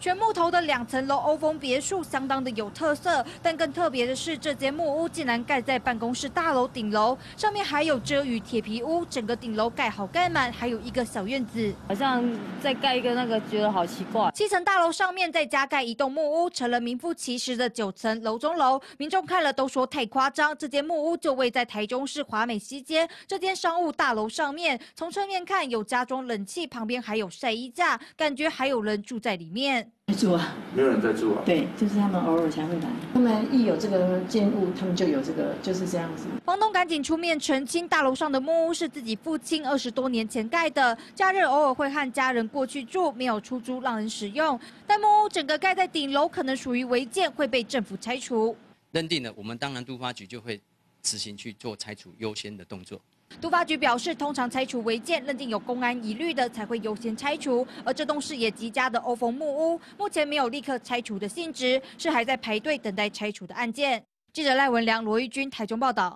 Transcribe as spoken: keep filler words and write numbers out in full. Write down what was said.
全木头的两层楼欧风别墅相当的有特色，但更特别的是，这间木屋竟然盖在办公室大楼顶楼，上面还有遮雨铁皮屋，整个顶楼盖好盖满，还有一个小院子， 好像再盖一个那个，觉得好奇怪。 七层大楼上面再加盖一栋木屋，成了名副其实的九层楼中楼。民众看了都说太夸张。这间木屋就位在台中市华美西街这间商务大楼上面，从侧面看有加装冷气，旁边还有晒衣架，感觉还有人住在里面。 住啊， 没有人在住啊。 对，就是他们偶尔才会来。他们一有这个建物，他们就有这个，就是这样子。 房东赶紧出面澄清，大楼上的木屋是自己父亲二十多年前盖的，假日偶尔会和家人过去住，没有出租让人使用。但木屋整个盖在顶楼，可能属于违建，会被政府拆除。 认定了，我们当然都发局就会执行去做拆除优先的动作。 都发局表示，通常拆除违建，认定有公安疑虑的才会优先拆除。而这栋视野极佳的欧风木屋，目前没有立刻拆除的性质，是还在排队等待拆除的案件。记者赖文良、罗玉君台中报道。